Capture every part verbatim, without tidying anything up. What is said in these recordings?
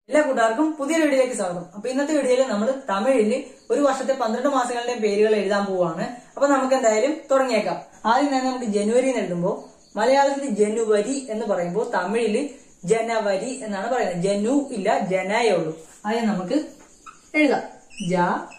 എല്ലാ കൂട്ടുകാർക്കും പുതിയൊരു വീഡിയോയിലേക്ക് സ്വാഗതം. അപ്പൊ ഇന്നത്തെ വീഡിയോയിൽ നമ്മൾ തമിഴിൽ ഒരു വർഷത്തെ പന്ത്രണ്ട് മാസങ്ങളുടെയും പേരുകൾ എഴുതാൻ പോവാണ്. അപ്പൊ നമുക്ക് എന്തായാലും തുടങ്ങിയേക്കാം. ആദ്യം തന്നെ നമുക്ക് ജനുവരി എന്ന് എഴുതുമ്പോൾ മലയാളത്തിൽ ജനുവരി എന്ന് പറയുമ്പോൾ തമിഴില് ജനവരി എന്നാണ് പറയുന്നത്. ജനു ഇല്ല, ജനയേ ഉള്ളൂ. ആദ്യം നമുക്ക് എഴുതാം. ജ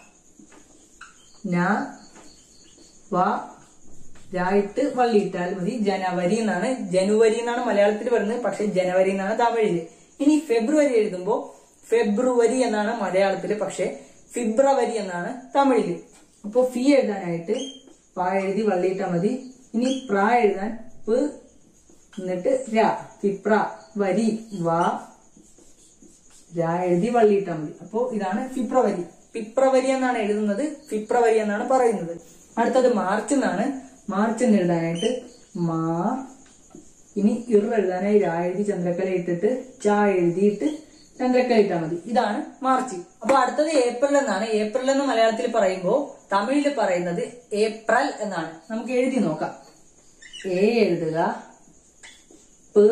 ന വ രായിട്ട് വള്ളിയിട്ടാൽ മതി. ജനവരി എന്നാണ്, ജനുവരി എന്നാണ് മലയാളത്തിൽ പറയുന്നത്, പക്ഷെ ജനവരി എന്നാണ് തമിഴില്. ഇനി ഫെബ്രുവരി എഴുതുമ്പോൾ ഫെബ്രുവരി എന്നാണ് മലയാളത്തില്, പക്ഷെ ഫെബ്രുവരി എന്നാണ് തമിഴില്. അപ്പൊ ഫി എഴുതാനായിട്ട് പ എഴുതി വള്ളിയിട്ടാൽ മതി. ഇനി പ്ര എഴുതാൻ പ് എന്നിട്ട് ര, ഫിപ്ര വരി വ ര എഴുതി വള്ളിയിട്ടാൽ മതി. അപ്പോ ഇതാണ് ഫെബ്രുവരി. ഫെബ്രുവരി എന്നാണ് എഴുതുന്നത്, ഫെബ്രുവരി എന്നാണ് പറയുന്നത്. അടുത്തത് മാർച്ച് എന്നാണ്. മാർച്ച് എന്ന് എഴുതാനായിട്ട് മാ, ഇനി ഇർ എഴുതാനായി രാ എഴുതി ചന്ദ്രക്കല ഇട്ടിട്ട് ച എഴുതിയിട്ട് ചന്ദ്രക്കല ഇട്ടാൽ മതി. ഇതാണ് മാർച്ച്. അപ്പൊ അടുത്തത് ഏപ്രിൽ എന്നാണ്. ഏപ്രിൽ എന്ന് മലയാളത്തിൽ പറയുമ്പോൾ തമിഴിൽ പറയുന്നത് ഏപ്രിൽ എന്നാണ്. നമുക്ക് എഴുതി നോക്കാം. എ എഴുതുക, പ്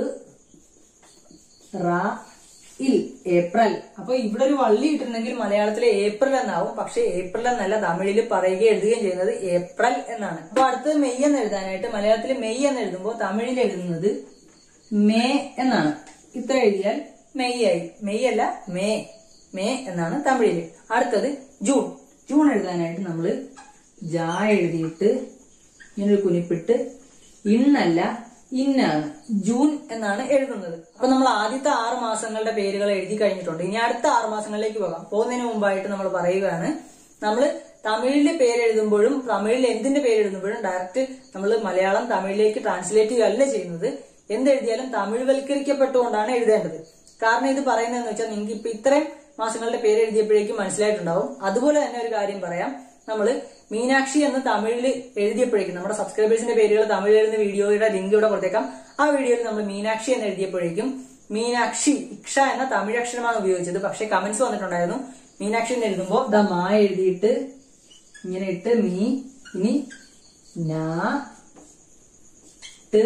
റ ഇൽ, ഏപ്രിൽ. അപ്പൊ ഇവിടെ ഒരു വള്ളി ഇട്ടിട്ടുണ്ടെങ്കിൽ മലയാളത്തിലെ ഏപ്രിൽ എന്നാവും, പക്ഷെ ഏപ്രിൽ എന്നല്ല തമിഴിൽ പറയുകയും എഴുതുകയും ചെയ്യുന്നത് ഏപ്രിൽ എന്നാണ്. അപ്പൊ അടുത്തത് മെയ് എന്ന് എഴുതാനായിട്ട് മലയാളത്തിൽ മെയ് എന്ന് എഴുതുമ്പോൾ തമിഴിൽ എഴുതുന്നത് മേ എന്നാണ്. ഇത്ര എഴുതിയാൽ മെയ് ആയി. മെയ് അല്ല, മേ, മേ എന്നാണ് തമിഴില്. അടുത്തത് ജൂൺ. ജൂൺ എഴുതാനായിട്ട് നമ്മള് ജാ എഴുതിയിട്ട് ഇങ്ങനൊരു കുനിപ്പിട്ട് ഇന്നല്ല ഇന്നാണ്, ജൂൺ എന്നാണ് എഴുതുന്നത്. അപ്പൊ നമ്മൾ ആദ്യത്തെ ആറ് മാസങ്ങളുടെ പേരുകൾ എഴുതി കഴിഞ്ഞിട്ടുണ്ട്. ഇനി അടുത്ത ആറ് മാസങ്ങളിലേക്ക് പോകാം. പോകുന്നതിന് മുമ്പായിട്ട് നമ്മൾ പറയുകയാണ്, നമ്മൾ തമിഴിലെ പേര് എഴുതുമ്പോഴും തമിഴിൽ എന്തിന്റെ പേര് എഴുതുമ്പോഴും ഡയറക്റ്റ് നമ്മൾ മലയാളം തമിഴിലേക്ക് ട്രാൻസ്ലേറ്റ് ചെയ്യുകയല്ല ചെയ്യുന്നത്. എന്തെഴുതിയാലും തമിഴ് വൽക്കരിക്കപ്പെട്ടുകൊണ്ടാണ് എഴുതേണ്ടത്. കാരണം ഇത് പറയുന്നതെന്ന് വെച്ചാൽ നിങ്ങൾക്ക് ഇപ്പൊ ഇത്രയും മാസങ്ങളുടെ പേര് എഴുതിയപ്പോഴേക്കും മനസ്സിലായിട്ടുണ്ടാവും. അതുപോലെ തന്നെ ഒരു കാര്യം പറയാം, നമ്മള് മീനാക്ഷി എന്ന് തമിഴിൽ എഴുതിയപ്പോഴേക്കും, നമ്മുടെ സബ്സ്ക്രൈബേഴ്സിന്റെ പേരുകൾ തമിഴിൽ എഴുതുന്ന വീഡിയോയുടെ ലിങ്ക് ഇവിടെ കൊടുത്തേക്കാം. ആ വീഡിയോയിൽ നമ്മൾ മീനാക്ഷി എന്ന് എഴുതിയപ്പോഴേക്കും മീനാക്ഷി ഇക്ഷ എന്ന തമിഴ് അക്ഷരമാണ് ഉപയോഗിച്ചത്. പക്ഷെ കമന്റ്സ് വന്നിട്ടുണ്ടായിരുന്നു മീനാക്ഷി എന്ന് എഴുതുമ്പോൾ ദ മാ എഴുതിയിട്ട് ഇങ്ങനെ ഇട്ട് മീ, ഇനി നാ ട്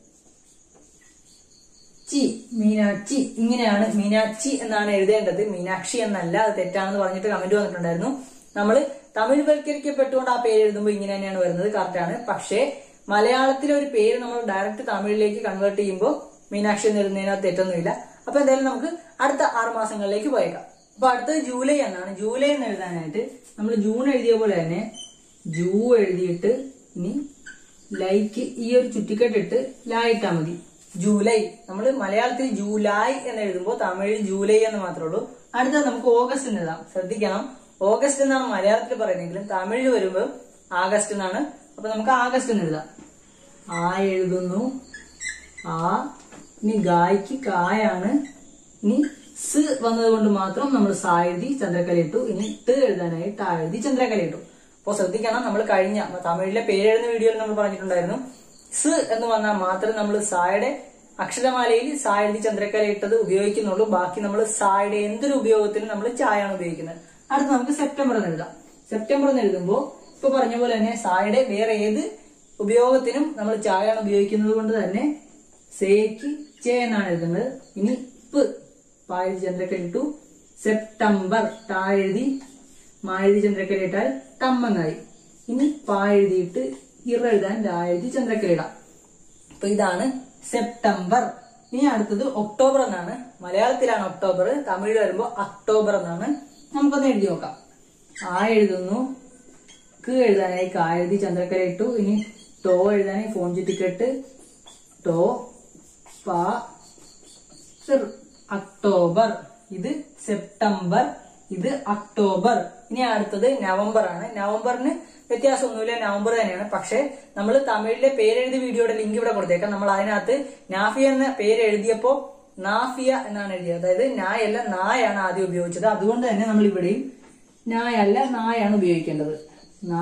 ചി, മീനാക്ഷി. ഇങ്ങനെയാണ് മീനാക്ഷി എന്നാണ് എഴുതേണ്ടത്, മീനാക്ഷി എന്നല്ല. അത് തെറ്റാണെന്ന് പറഞ്ഞിട്ട് കമന്റ് വന്നിട്ടുണ്ടായിരുന്നു. നമ്മള് തമിഴ് വൽക്കരിക്കപ്പെട്ടുകൊണ്ട് ആ പേര് എഴുതുമ്പോൾ ഇങ്ങനെ തന്നെയാണ് വരുന്നത്, കറക്റ്റാണ്. പക്ഷേ മലയാളത്തിലെ ഒരു പേര് നമ്മൾ ഡയറക്റ്റ് തമിഴിലേക്ക് കൺവേർട്ട് ചെയ്യുമ്പോൾ മീനാക്ഷി എന്ന് എഴുതുന്നതിനകത്ത് തെറ്റൊന്നുമില്ല. അപ്പൊ എന്തായാലും നമുക്ക് അടുത്ത ആറ് മാസങ്ങളിലേക്ക് പോയേക്കാം. അപ്പൊ അടുത്തത് ജൂലൈ എന്നാണ്. ജൂലൈ എന്ന് എഴുതാനായിട്ട് നമ്മൾ ജൂൺ എഴുതിയ പോലെ തന്നെ ജൂ എഴുതിയിട്ട് ഇനി ലൈക്ക് ഈ ഒരു ചുറ്റിക്കെട്ടിട്ട് ലായിട്ടാ മതി. ജൂലൈ. നമ്മൾ മലയാളത്തിൽ ജൂലൈ എന്ന് എഴുതുമ്പോൾ തമിഴിൽ ജൂലൈ എന്ന് മാത്രമേ ഉള്ളൂ. അടുത്തത് നമുക്ക് ഓഗസ്റ്റ് എന്ന് എഴുതാം. ശ്രദ്ധിക്കണം, ഓഗസ്റ്റ് എന്നാണ് മലയാളത്തിൽ പറയുന്നെങ്കിലും തമിഴിൽ വരുമ്പോൾ ആഗസ്റ്റ് എന്നാണ്. അപ്പൊ നമുക്ക് ആഗസ്റ്റ് എന്ന് എഴുതാം. ആ എഴുതുന്നു, ആ, ഇനി ഗായ്ക്ക് കായാണ്. ഇനി സ് വന്നത് കൊണ്ട് മാത്രം നമ്മൾ സാ എഴുതി ചന്ദ്രക്കല ഇട്ടു. ഇനി ട് എഴുതാനായി ടാ എഴുതി ചന്ദ്രക്കല ഇട്ടു. അപ്പൊ ശ്രദ്ധിക്കണം, നമ്മൾ കഴിഞ്ഞ തമിഴിലെ പേരെഴുതുന്ന വീഡിയോയിൽ നമ്മൾ പറഞ്ഞിട്ടുണ്ടായിരുന്നു, സ് എന്ന് വന്നാൽ മാത്രമേ നമ്മൾ സായുടെ അക്ഷരമാലയിൽ സാ എഴുതി ചന്ദ്രക്കല ഇട്ടത് ഉപയോഗിക്കുന്നുള്ളൂ. ബാക്കി നമ്മൾ സായുടെ എന്തൊരു ഉപയോഗത്തിനും നമ്മൾ ചായാണ് ഉപയോഗിക്കുന്നത്. അടുത്ത് നമുക്ക് സെപ്റ്റംബർ എന്ന് എഴുതാം. സെപ്റ്റംബർ എന്ന് എഴുതുമ്പോൾ ഇപ്പൊ പറഞ്ഞ പോലെ തന്നെ സായുടെ വേറെ ഏത് ഉപയോഗത്തിനും നമ്മൾ ചായാണ് ഉപയോഗിക്കുന്നത് കൊണ്ട് തന്നെ സേക്ക് ചേ എന്നാണ് എഴുതുന്നത്. ഇനി പ് പാ എഴുതി ചന്ദ്രക്കല ഇട്ടു. സെപ്റ്റംബർ ടാ എഴുതി മാ എഴുതി ചന്ദ്രക്കല ഇട്ടാൽ ടമ്മെന്നായി. ഇനി പാ എഴുതിയിട്ട് ഇറ എഴുതാൻ രാ എഴുതി ചന്ദ്രക്കല ഇടാം. അപ്പൊ ഇതാണ് സെപ്റ്റംബർ. ഇനി അടുത്തത് ഒക്ടോബർ എന്നാണ്. മലയാളത്തിലാണ് ഒക്ടോബർ, തമിഴിൽ വരുമ്പോൾ അക്ടോബർ എന്നാണ്. നമുക്കൊന്ന് എഴുതി നോക്കാം. ആ എഴുതുന്നു, ക്ക് എഴുതാനായി കാ എഴുതി ചന്ദ്രക്കല ഇട്ടു. ഇനി ടോ എഴുതാനായി ഫോൺ ചുറ്റിക്കെട്ട് ടോ പ സിർ, അക്ടോബർ. ഇത് സെപ്റ്റംബർ, ഇത് അക്ടോബർ. ഇനി അടുത്തത് നവംബർ ആണ്. നവംബറിന് വ്യത്യാസമൊന്നുമില്ല, നവംബർ തന്നെയാണ്. പക്ഷെ നമ്മൾ തമിഴിലെ പേരെഴുതി വീഡിയോയുടെ ലിങ്ക് ഇവിടെ കൊടുത്തേക്കാം. നമ്മൾ അതിനകത്ത് നാഫിയ എന്ന പേര് എഴുതിയപ്പോ നാഫിയ എന്നാണ് എഴുതിയത്. അതായത് നായല്ല നായാണ് ആദ്യം ഉപയോഗിച്ചത്. അതുകൊണ്ട് തന്നെ നമ്മൾ ഇവിടെയും നായല്ല നായാണ് ഉപയോഗിക്കേണ്ടത്. നാ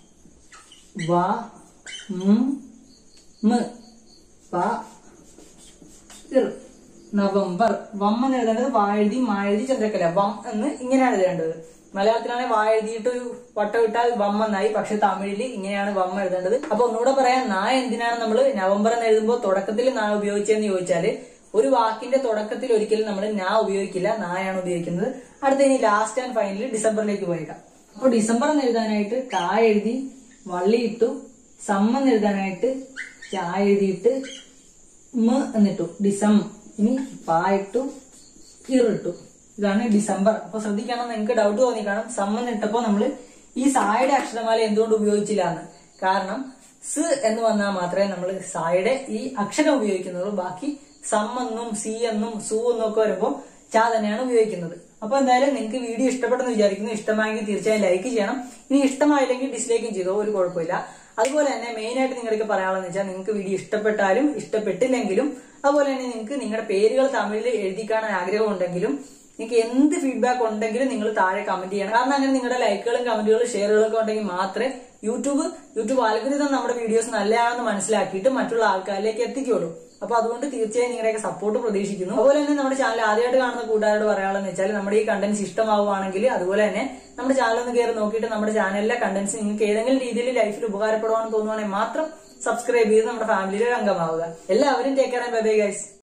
വ മ പ ഇർ, നവംബർ. വം എന്ന് എഴുതേണ്ടത് വാ എഴുതി മാ എഴുതി ചന്ദ്രക്കല, വം എന്ന് ഇങ്ങനെയാണ് എഴുതേണ്ടത്. മലയാളത്തിലാണെങ്കിൽ വാ എഴുതിയിട്ട് ഒരു വട്ടം ഇട്ടാൽ വം എന്നായി, പക്ഷെ തമിഴില് ഇങ്ങനെയാണ് വം എഴുതേണ്ടത്. അപ്പൊ ഒന്നുകൂടെ പറയാം, നാ എന്തിനാണ് നമ്മൾ നവംബർ എന്ന് എഴുതുമ്പോൾ തുടക്കത്തിൽ നാ ഉപയോഗിച്ചതെന്ന് ചോദിച്ചാല് ഒരു വാക്കിന്റെ തുടക്കത്തിൽ ഒരിക്കലും നമ്മൾ നാ ഉപയോഗിക്കില്ല, നായാണ് ഉപയോഗിക്കുന്നത്. അടുത്ത ഇനി ലാസ്റ്റ് ആൻഡ് ഫൈനലി ഡിസംബറിലേക്ക് പോയേക്കാം. അപ്പൊ ഡിസംബർ എന്ന് എഴുതാനായിട്ട് ടാ എഴുതി വള്ളി ഇട്ടു, സമ്മെന്ന് എഴുതാനായിട്ട് ചാ എഴുതിയിട്ട് മ എന്നിട്ടു ഡിസം. ഇനി പാ ഇട്ടു ഇറിട്ടു. ഇതാണ് ഡിസംബർ. അപ്പൊ ശ്രദ്ധിക്കണം, നിങ്ങൾക്ക് ഡൗട്ട് തോന്നി കാണും സമ്മെന്ന് ഇട്ടപ്പോ നമ്മള് ഈ സായുടെ അക്ഷരമാല എന്തുകൊണ്ട് ഉപയോഗിച്ചില്ല എന്ന്. കാരണം സ് എന്ന് വന്നാൽ മാത്രമേ നമ്മൾ സായുടെ ഈ അക്ഷരം ഉപയോഗിക്കുന്നുള്ളൂ. ബാക്കി സമ്മെന്നും സി എന്നും സു എന്നും ഒക്കെ വരുമ്പോ ചാ തന്നെയാണ് ഉപയോഗിക്കുന്നത്. അപ്പൊ എന്തായാലും നിങ്ങൾക്ക് വീഡിയോ ഇഷ്ടപ്പെട്ടെന്ന് വിചാരിക്കുന്നു. ഇഷ്ടമായെങ്കിൽ തീർച്ചയായും ലൈക്ക് ചെയ്യണം. ഇനി ഇഷ്ടമായില്ലെങ്കിൽ ഡിസ്ലൈക്കും ചെയ്തോ, ഒരു കുഴപ്പമില്ല. അതുപോലെ തന്നെ മെയിൻ ആയിട്ട് നിങ്ങൾക്ക് പറയാനുള്ളതെന്ന് വെച്ചാൽ നിങ്ങൾക്ക് വീഡിയോ ഇഷ്ടപ്പെട്ടാലും ഇഷ്ടപ്പെട്ടില്ലെങ്കിലും അതുപോലെ തന്നെ നിങ്ങൾക്ക് നിങ്ങളുടെ പേരുകൾ തമിഴിൽ എഴുതി കാണാൻ ആഗ്രഹം ഉണ്ടെങ്കിലും നിങ്ങൾക്ക് എന്ത് ഫീഡ്ബാക്ക് ഉണ്ടെങ്കിലും നിങ്ങൾ താഴെ കമന്റ് ചെയ്യണം. കാരണം അങ്ങനെ നിങ്ങളുടെ ലൈക്കുകളും കമന്റുകളും ഷെയറുകളും ഒക്കെ ഉണ്ടെങ്കിൽ മാത്രമേ യൂട്യൂബ് യൂട്യൂബ് ആൽഗോരിതം നമ്മുടെ വീഡിയോസ് നല്ലതാണെന്ന് മനസ്സിലാക്കിയിട്ട് മറ്റുള്ള ആൾക്കാരിലേക്ക് എത്തിക്കുള്ളൂ. അപ്പൊ അതുകൊണ്ട് തീർച്ചയായും നിങ്ങളുടെയൊക്കെ സപ്പോർട്ട് പ്രതീക്ഷിക്കുന്നു. അതുപോലെ തന്നെ നമ്മുടെ ചാനൽ ആദ്യമായിട്ട് കാണുന്ന കൂട്ടുകാരോട് പറയാനുള്ളതെന്ന് വെച്ചാൽ നമ്മുടെ ഈ കണ്ടന്റ്സ് ഇഷ്ടമാവുകയാണെങ്കിൽ അതുപോലെ തന്നെ നമ്മുടെ ചാനൽ ഒന്ന് കയറി നോക്കിയിട്ട് നമ്മുടെ ചാനലിലെ കണ്ടന്റ്സ് നിങ്ങൾക്ക് ഏതെങ്കിലും രീതിയിൽ ലൈഫിൽ ഉപകാരപ്പെടുവാണെന്ന് തോന്നുവാണെങ്കിൽ മാത്രം സബ്സ്ക്രൈബ് ചെയ്ത് നമ്മുടെ ഫാമിലിയിലെ അംഗമാവുക. എല്ലാവരും take care and bye bye guys.